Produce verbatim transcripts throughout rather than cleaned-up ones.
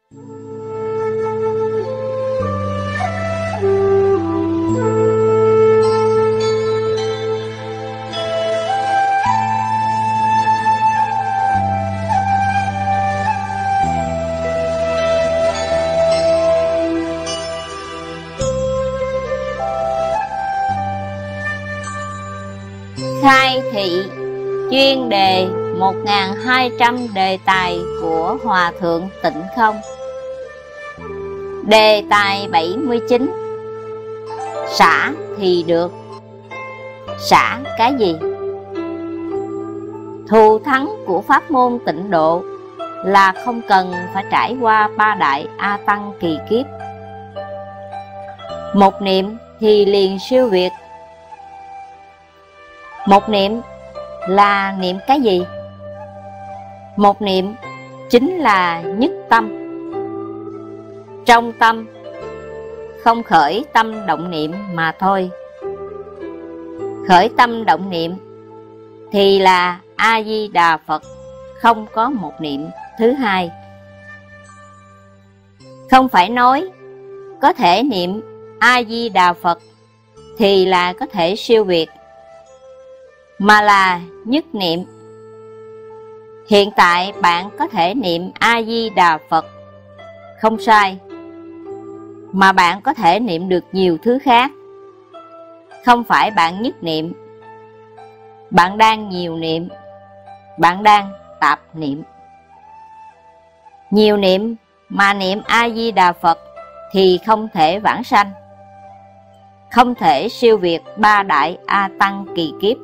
Khai thị chuyên đề một nghìn hai trăm đề tài của Hòa Thượng Tịnh Không. Đề tài bảy mươi chín. Xả thì được. Xả cái gì? Thù thắng của pháp môn tịnh độ là không cần phải trải qua ba đại A Tăng kỳ kiếp. Một niệm thì liền siêu việt. Một niệm là niệm cái gì? Một niệm chính là nhất tâm. Trong tâm không khởi tâm động niệm mà thôi. Khởi tâm động niệm thì là A-di-đà Phật, không có một niệm thứ hai. Không phải nói có thể niệm A-di-đà Phật thì là có thể siêu việt, mà là nhất niệm. Hiện tại bạn có thể niệm A-di-đà Phật, không sai, mà bạn có thể niệm được nhiều thứ khác. Không phải bạn nhất niệm, bạn đang nhiều niệm, bạn đang tạp niệm. Nhiều niệm mà niệm A-di-đà Phật thì không thể vãng sanh, không thể siêu việt ba đại A Tăng kỳ kiếp.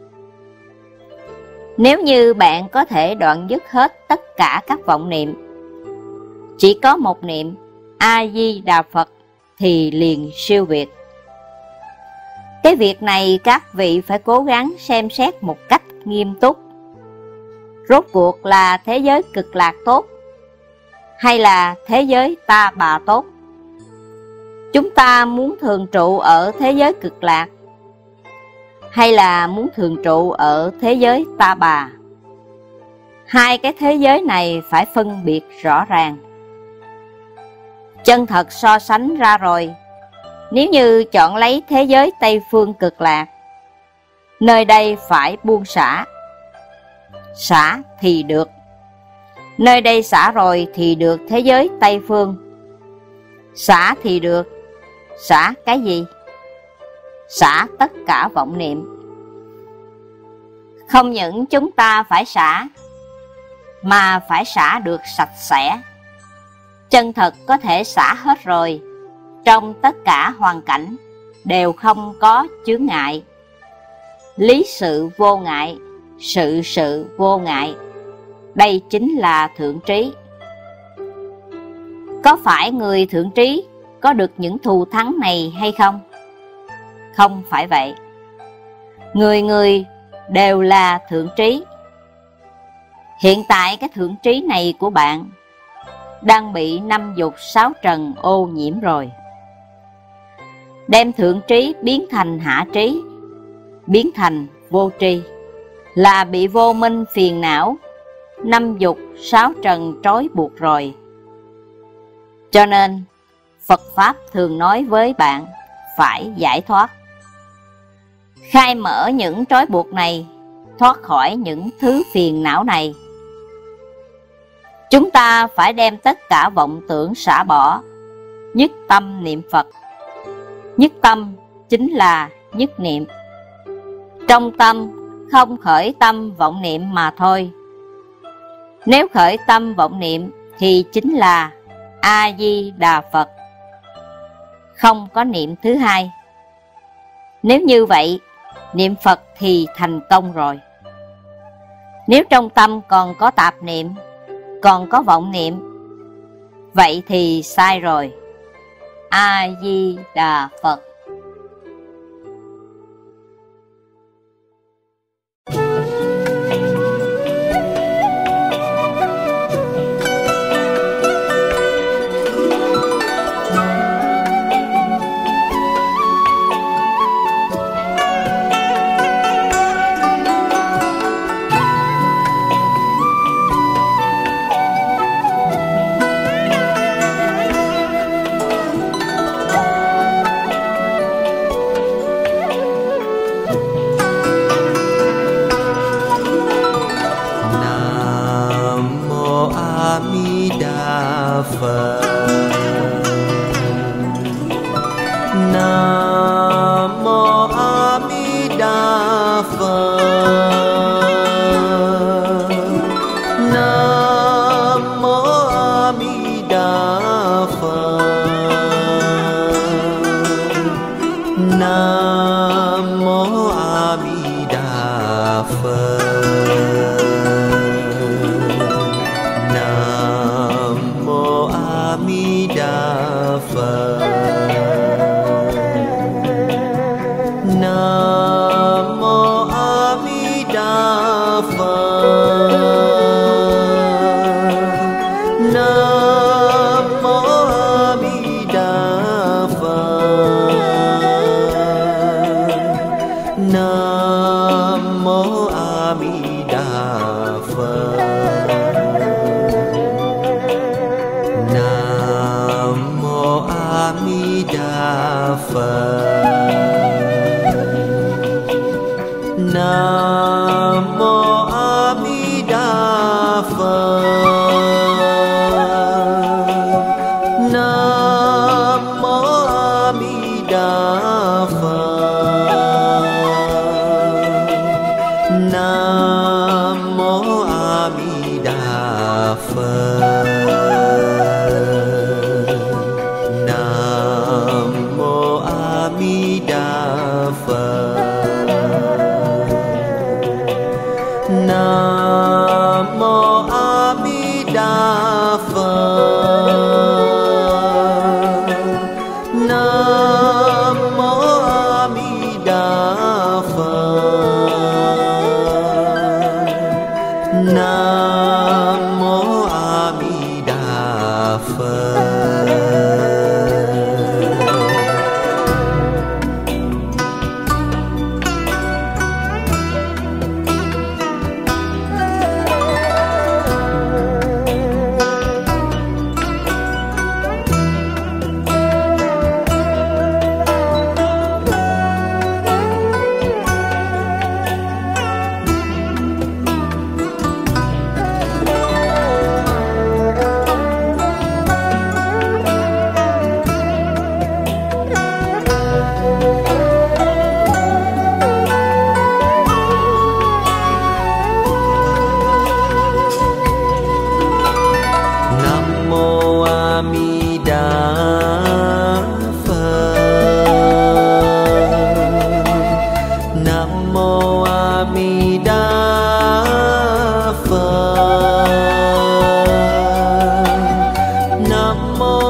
Nếu như bạn có thể đoạn dứt hết tất cả các vọng niệm, chỉ có một niệm A-di-đà Phật thì liền siêu việt. Cái việc này các vị phải cố gắng xem xét một cách nghiêm túc. Rốt cuộc là thế giới cực lạc tốt hay là thế giới ta bà tốt? Chúng ta muốn thường trụ ở thế giới cực lạc hay là muốn thường trụ ở thế giới ta bà? Hai cái thế giới này phải phân biệt rõ ràng. Chân thật so sánh ra rồi, nếu như chọn lấy thế giới Tây Phương cực lạc, nơi đây phải buông xả. Xả thì được. Nơi đây xả rồi thì được thế giới Tây Phương. Xả thì được. Xả cái gì? Xả tất cả vọng niệm. Không những chúng ta phải xả, mà phải xả được sạch sẽ. Chân thật có thể xả hết rồi, trong tất cả hoàn cảnh đều không có chướng ngại. Lý sự vô ngại, sự sự vô ngại. Đây chính là thượng trí. Có phải người thượng trí có được những thù thắng này hay không? Không phải vậy. Người người đều là thượng trí. Hiện tại cái thượng trí này của bạn đang bị năm dục sáu trần ô nhiễm rồi. Đem thượng trí biến thành hạ trí, biến thành vô tri, là bị vô minh phiền não, năm dục sáu trần trói buộc rồi. Cho nên Phật Pháp thường nói với bạn phải giải thoát, khai mở những trói buộc này, thoát khỏi những thứ phiền não này. Chúng ta phải đem tất cả vọng tưởng xả bỏ, nhất tâm niệm Phật. Nhất tâm chính là nhất niệm. Trong tâm không khởi tâm vọng niệm mà thôi. Nếu khởi tâm vọng niệm thì chính là A-di-đà Phật, không có niệm thứ hai. Nếu như vậy, niệm Phật thì thành công rồi. Nếu trong tâm còn có tạp niệm, còn có vọng niệm, vậy thì sai rồi. A-di-đà Phật. Phật. Nam mô A Di Đà Phật. Nam mô A Di Đà Phật. Nam mô A Di Đà Phật. Nam mô A Di Đà Phật. Nam mô A Di Đà Phật. Nam mô A Di Đà Phật. Nam mô A Di Đà Phật. Nam mô A Di Đà Phật. Nam mô A Di Đà Phật. Nam mô A Di Đà Phật. Nam mô A Di Đà Phật. Nam mô A Di Đà Phật. Nam mô A Di Đà Phật. Nam mô A Di Đà Phật. Nam mô A Di Đà Phật. Nam mô